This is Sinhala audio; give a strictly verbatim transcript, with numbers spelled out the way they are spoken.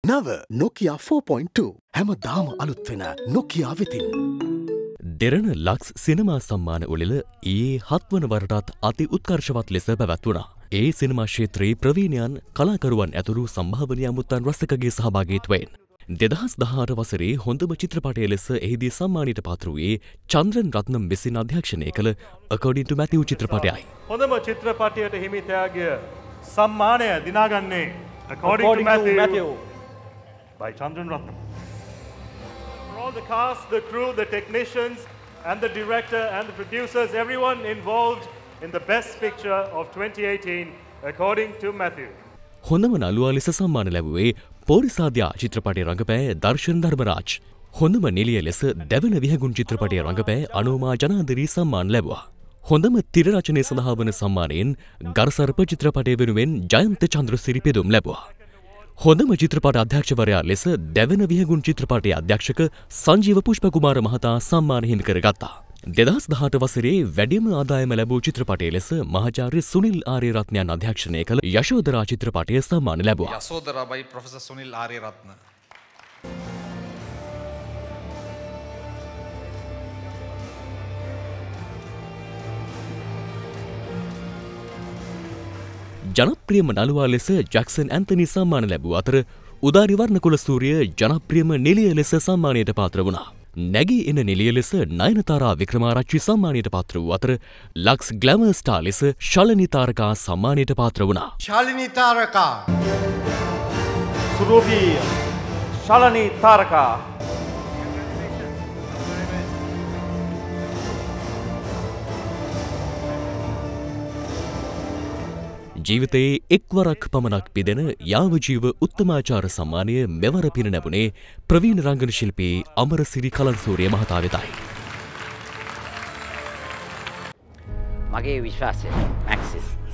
නව Nokia four point two හැමදාම අලුත් වෙන Nokia වෙතින්. දෙරණ ලක්ස් සිනමා සම්මාන උළෙල ඊයේ හත්වන වරටත් අති උත්කර්ෂවත් ලෙස පැවැත්වුණා. ඒ සිනමා ක්ෂේත්‍රයේ ප්‍රවීණයන් කලාකරුවන් ඇතුළු සම්භාවනීය අමුත්තන් රැසකගේ සහභාගීත්වයෙන් දෙදහස් දහඅට වසරේ හොඳම චිත්‍රපටය ලෙස එහිදී සම්මානයට පාත්‍ර වූයේ චන්ද්‍රන් රත්නම් විසින් අධ්‍යක්ෂණය කළ According to Matthew චිත්‍රපටයයි. හොඳම චිත්‍රපටයට හිමිතයාගේ සම්මානය දිනාගන්නේ According, According to Matthew, to Matthew by Chandran Ratnam. For all the cast, the crew, the technicians and the director and the producers, everyone involved in the best picture of twenty eighteen According to Matthew. හොඳම නළුවා ලෙස සම්මාන ලැබුවේ පෝරිසාද්‍යා චිත්‍රපටයේ රංගපෑ දර්ශන් ධර්මරාජ්. හොඳම නිළිය ලෙස දෙවන විහගුන් චිත්‍රපටයේ රංගපෑ අනෝමා ජනාධරී සම්මාන ලැබුවා. හොඳම තිර රචනය සඳහා වන සම්මානයෙන් ගරසර්ප චිත්‍රපටය වෙනුවෙන් ජයන්ත චන්ද්‍රසිරි පෙදුම් ලැබුවා. හොඳම චිත්‍රපට අධ්‍යක්ෂවරයා ලෙස දෙවන විහගුන් චිත්‍රපටයේ අධ්‍යක්ෂක සංජීව පුෂ්පකුමාර මහතා සම්මාන හිමි කරගත්තා. දෙදහස් දහඅට වසරේ වැඩිම ආදායම ලැබූ චිත්‍රපටය ලෙස මහාචාර්ය සුනිල් ආරියරත්නයන් අධ්‍යක්ෂණය කළ යශෝදරා චිත්‍රපටය සම්මාන ලැබුවා. Yashodhara by Professor Sunil Ariyaratna. ජනප්‍රියම නළුවා ලෙස ජැක්සන් ඇන්තනි සම්මාන ලැබූ අතර උදාරි වර්ණකුල සූරිය ජනප්‍රියම නිළිය ලෙස සම්මානයට පාත්‍ර වුණා. නැගී එන නිළිය ලෙස නයනතාරා වික්‍රමාරච්චි සම්මානයට පාත්‍ර වූ අතර ලක්ස් ග්ලැමර් ස්ටාර් ලෙස ශලනි තාරකා සම්මානයට පාත්‍ර වුණා. ශලනි තාරකා සුරූපී ශලනි තාරකා ජීවිතයේ එක්වරක් පමණක් පිදෙන යාවජීව උත්තමාචාර සම්මානය මෙවර පින නැබුණේ ප්‍රවීණ රංගන ශිල්පී අමරසිරි කලන්සූරිය මහතා වෙතයි. මගේ විශ්වාසය මැක්සිස්